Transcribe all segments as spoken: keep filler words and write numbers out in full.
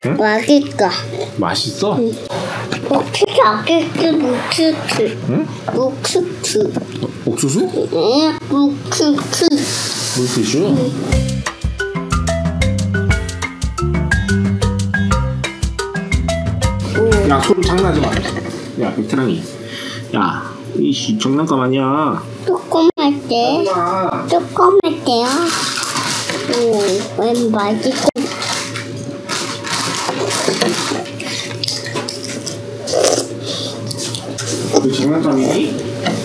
응? 맛있어. 맛있어? 응. 옥수수 아끼스 옥수수. 응? 옥수수. 어, 옥수수? 응, 옥수수. 물티슈? 응. 야, 손 장난하지 마. 야, 베테랑이. 야, 이씨 장난감 아니야. 조그맣 때. 조그맣 때요. 오, 왜 맛있어? 그 장난감이니?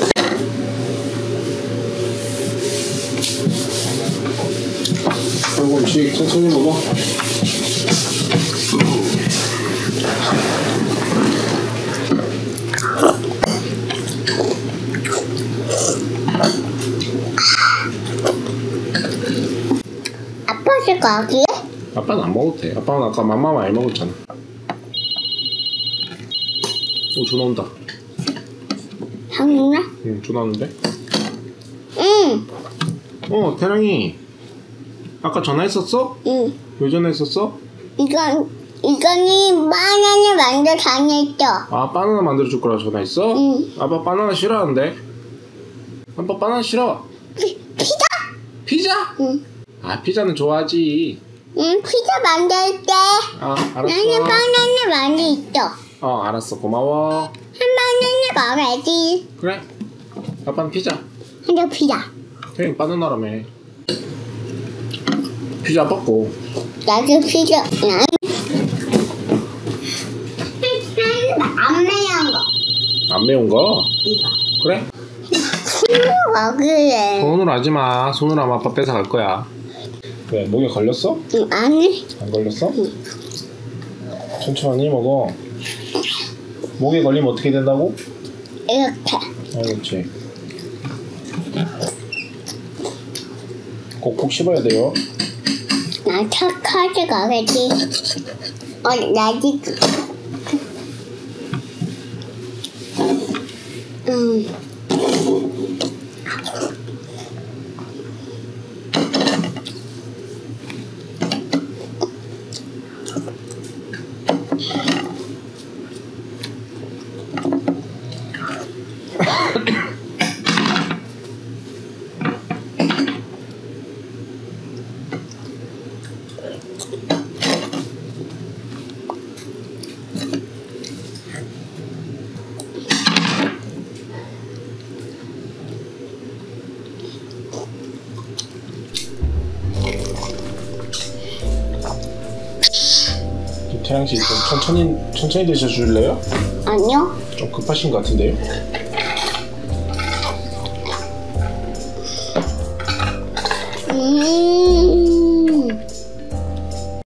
조금씩 천천히 먹어. 아빠 줄 거기에? 아빠는 안 먹어도 돼. 아빠는 아까 맘마 많이 먹었잖아. 오, 전화 온다. 장난아? 응, 전화 오는데? 응. 어, 태랑이. 아까 전화했었어? 응. 왜 전화했었어? 이건, 이거는 바나나 만들 다녔어. 아, 바나나 만들어줄 거라고 전화했어? 응. 아빠 바나나 싫어하는데? 아빠 바나나 싫어. 피, 피자? 피자? 응. 아, 피자는 좋아하지. 응, 피자 만들게. 아, 알았어. 나는 바나나 많이 있어. 어, 알았어. 고마워. 한 바나나 먹어야지. 그래. 아빠는 피자. 근데 피자. 형이 바나나라며. 피자 먹고. 나도 피자. 난 안 매운 거. 안 매운 거? 이거. 그래. 손으로 먹으래. 손으로 하지 마. 손으로 하면 아빠 뺏어갈 거야. 왜? 목에 걸렸어? 응, 아니. 안 걸렸어? 응. 천천히 먹어. 목에 걸리면 어떻게 된다고? 이렇게. 알겠지. 꼭꼭 씹어야 돼요. 나 착하게 가겠지. 어, 나 지금. 응. 태양씨 좀 천천히 천천히 드셔줄래요? 아니요. 좀 급하신 것 같은데요?